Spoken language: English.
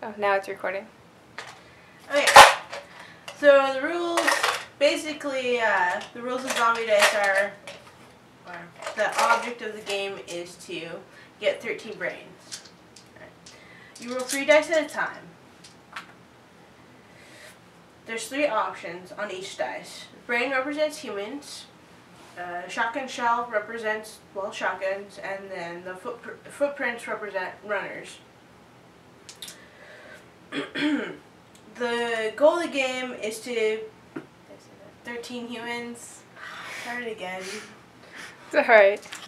Oh, now it's recording. Okay, so the rules, basically, the rules of Zombie Dice are, the object of the game is to get 13 brains. Right. You roll 3 dice at a time. There's 3 options on each dice. Brain represents humans, shotgun shell represents, well, shotguns, and then the footprints represent runners. The goal of the game is to 13 humans. Start it again. It's alright.